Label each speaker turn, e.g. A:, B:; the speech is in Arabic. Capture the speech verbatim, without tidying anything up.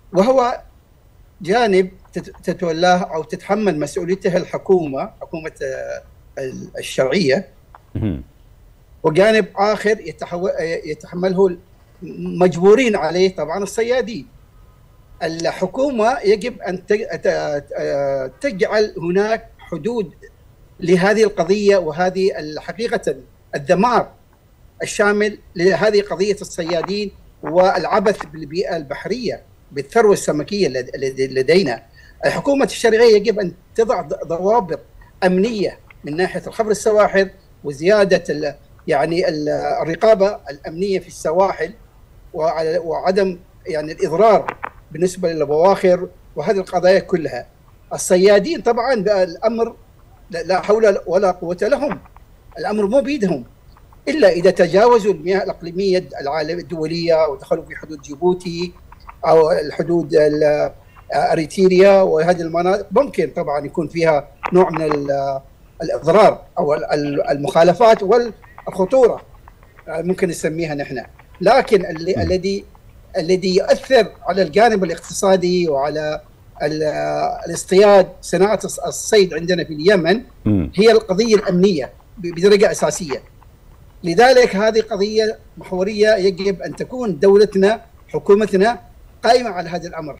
A: وهو جانب تتولاه أو تتحمل مسؤوليته الحكومة، حكومة الشرعية، وجانب آخر يتحمله مجبورين عليه طبعا الصيادين. الحكومة يجب أن تجعل هناك حدود لهذه القضية، وهذه الحقيقة الدمار الشامل لهذه قضية الصيادين والعبث بالبيئة البحرية بالثروة السمكية لدينا. الحكومة الشرعية يجب أن تضع ضوابط أمنية من ناحية الخفر السواحل، وزيادة يعني الرقابة الأمنية في السواحل، وعدم يعني الإضرار بالنسبة للبواخر وهذه القضايا كلها. الصيادين طبعا الأمر لا حول ولا قوة لهم، الأمر مو بيدهم إلا إذا تجاوزوا المياه الإقليمية الدولية ودخلوا في حدود جيبوتي أو الحدود أريتريا، وهذه المناطق ممكن طبعا يكون فيها نوع من الإضرار أو المخالفات والخطورة ممكن نسميها نحن. لكن الذي الذي يؤثر على الجانب الاقتصادي وعلى الاصطياد، صناعة الصيد عندنا في اليمن، هي القضية الأمنية بدرجة أساسية. لذلك هذه قضية محورية يجب أن تكون دولتنا، حكومتنا قائمة على هذا الأمر.